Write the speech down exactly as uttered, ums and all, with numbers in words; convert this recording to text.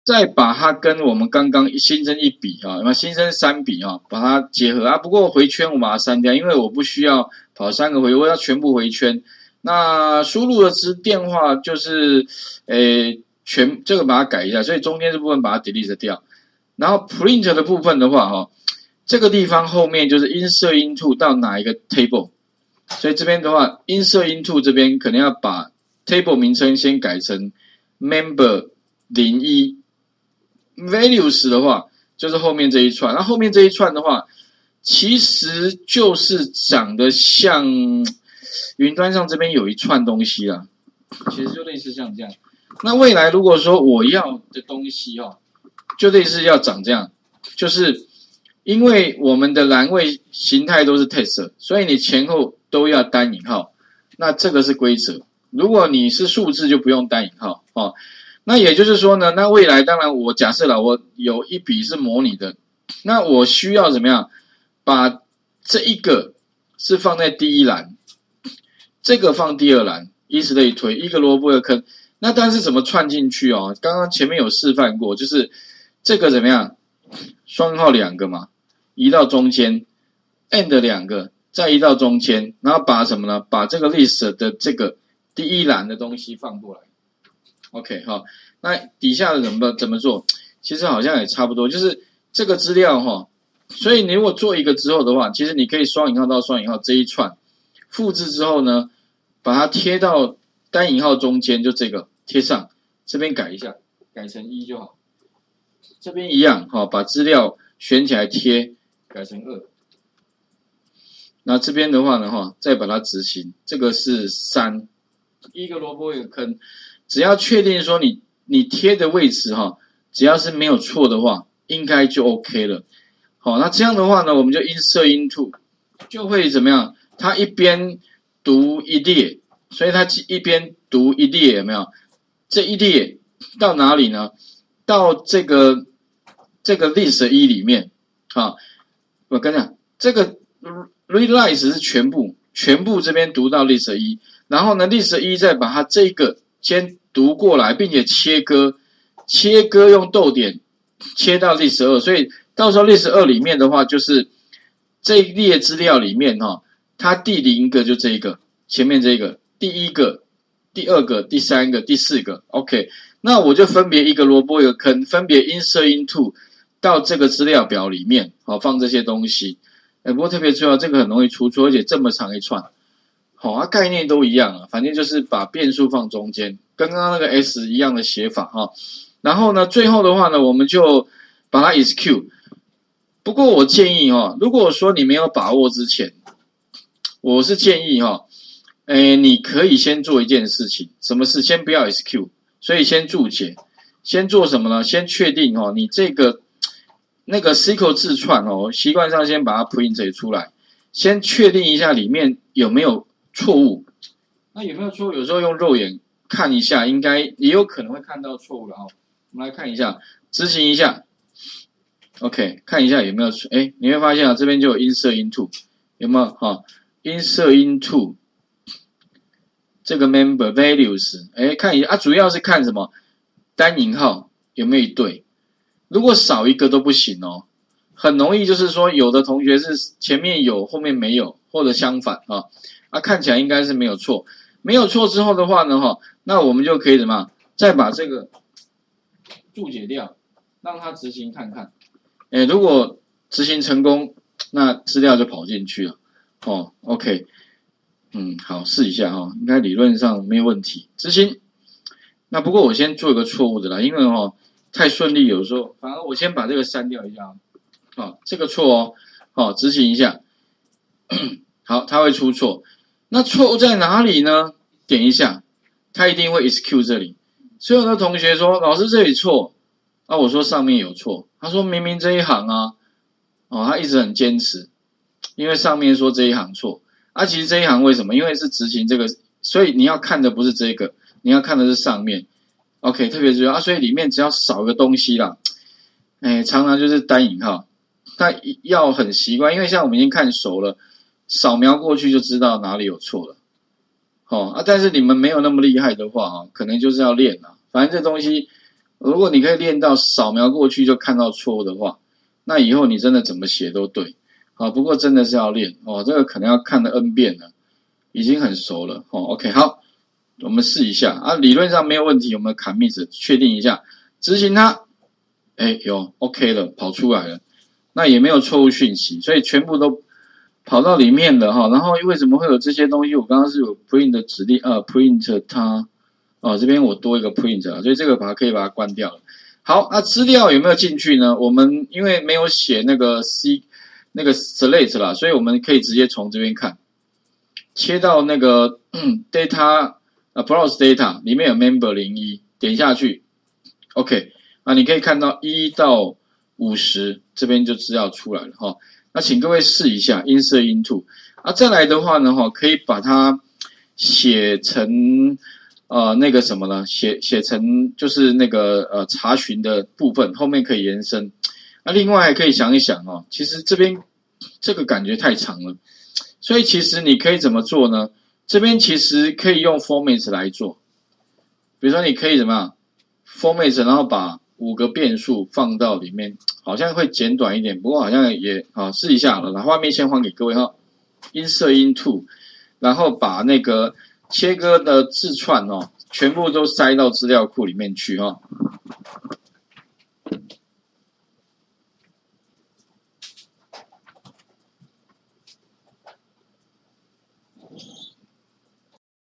再把它跟我们刚刚新增一笔啊，那新增三笔啊，把它结合啊。不过回圈我把它删掉，因为我不需要跑三个回，我要全部回圈。那输入的支电话就是，诶，全这个把它改一下，所以中间这部分把它 delete 掉。然后 print 的部分的话，哈，这个地方后面就是 insert into 到哪一个 table， 所以这边的话 insert into 这边可能要把 table 名称先改成 member 零一。values 的话，就是后面这一串，那后面这一串的话，其实就是长得像云端上这边有一串东西啦，其实就类似像这样。那未来如果说我要的东西哦，就类似要长这样，就是因为我们的栏位形态都是 text， 所以你前后都要单引号，那这个是规则。如果你是数字就不用单引号哦。那也就是说呢，那未来当然我假设了我有一笔是模拟的，那我需要怎么样把这一个是放在第一栏，这个放第二栏，以此类推，一个萝卜一个坑。那但是怎么串进去哦？刚刚前面有示范过，就是这个怎么样，双号两个嘛，移到中间 ，and 两个再移到中间，然后把什么呢？把这个 list 的这个第一栏的东西放过来。OK 哈，那底下的怎么怎么做？其实好像也差不多，就是这个资料哈，所以你如果做一个之后的话，其实你可以双引号到双引号这一串复制之后呢，把它贴到单引号中间，就这个贴上，这边改一下，改成一就好。这边一样哈，把资料选起来贴，改成二。那这边的话呢哈，再把它执行，这个是三，一个萝卜一个坑。只要确定说你你贴的位置哈，只要是没有错的话，应该就 OK 了。好，那这样的话呢，我们就 insert into 就会怎么样？它一边读一列，所以它一边读一列有没有？这一列到哪里呢？到这个这个 list 一里面啊。我跟你讲，这个 realize 是全部全部这边读到 list 一，然后呢 list 一再把它这个先读过来，并且切割，切割用逗点切到 list 二，所以到时候 list 二里面的话，就是这一列资料里面哈、哦，它第零个就这一个，前面这个，第一个、第二个、第三个、第四个 ，OK， 那我就分别一个萝卜一个坑，分别 insert into 到这个资料表里面，好放这些东西。哎，不过特别重要，这个很容易出错，而且这么长一串。好、哦，它概念都一样啊，反正就是把变数放中间，跟刚刚那个 S 一样的写法哈、哦。然后呢，最后的话呢，我们就把它 execute。不过我建议哈、哦，如果说你没有把握之前，我是建议哈、哦，诶，你可以先做一件事情，什么事？先不要 execute， 所以先注解，先做什么呢？先确定哈、哦，你这个那个 S Q L 字串哦，习惯上先把它 print 出来，先确定一下里面有没有错误。那有没有错误？有时候用肉眼看一下，应该也有可能会看到错误了哦。我们来看一下，执行一下 ，OK， 看一下有没有错。哎，你会发现啊，这边就有 insert into， 有没有哈、哦、？insert into 这个 member values， 哎，看一下啊，主要是看什么？单引号有没有一对？如果少一个都不行哦，很容易就是说，有的同学是前面有，后面没有，或者相反啊。啊，看起来应该是没有错，没有错之后的话呢，哈，那我们就可以怎么再把这个注解掉，让它执行看看。哎，如果执行成功，那资料就跑进去了。哦 ，OK， 嗯，好，试一下哈、哦，应该理论上没有问题。执行。那不过我先做一个错误的啦，因为哦太顺利，有时候反而我先把这个删掉一下。哦，这个错哦，好、哦，执行一下。好，它会出错。那错误在哪里呢？点一下，它一定会 execute 这里。所以有的同学说，老师这里错，啊，我说上面有错。他说明明这一行啊，哦，他一直很坚持，因为上面说这一行错。啊，其实这一行为什么？因为是执行这个，所以你要看的不是这个，你要看的是上面。OK， 特别注意啊，所以里面只要少个东西啦，哎，常常就是单引号，但要很习惯，因为像我们已经看熟了。扫描过去就知道哪里有错了，哦啊！但是你们没有那么厉害的话啊，可能就是要练啊。反正这东西如果你可以练到扫描过去就看到错误的话，那以后你真的怎么写都对。好，不过真的是要练哦，这个可能要看了 N 遍了，已经很熟了哦。OK， 好，我们试一下啊，理论上没有问题，我们 commit 确定一下，执行它，哎，有 OK 了，跑出来了，那也没有错误讯息，所以全部都跑到里面了哈。然后为什么会有这些东西？我刚刚是有 print 的指令，呃 ，print 它。哦，这边我多一个 print 啊，所以这个把它可以把它关掉了。好，那资料有没有进去呢？我们因为没有写那个 C 那个 select 啦，所以我们可以直接从这边看，切到那个、嗯、data 呃 browse data 里面有 member 零一，点下去 ，OK 啊，你可以看到一到五十这边就资料出来了哈。那请各位试一下 insert into 啊，再来的话呢哈，可以把它写成。呃，那个什么呢？写写成就是那个呃查询的部分，后面可以延伸。那、啊、另外还可以想一想哦，其实这边这个感觉太长了，所以其实你可以怎么做呢？这边其实可以用 format 来做，比如说你可以怎么样 format， 然后把五个变数放到里面，好像会简短一点，不过好像也好试一下了。那画面先还给各位哈 ，insert into， 然后把那个。切割的字串哦，全部都塞到资料库里面去哈、哦。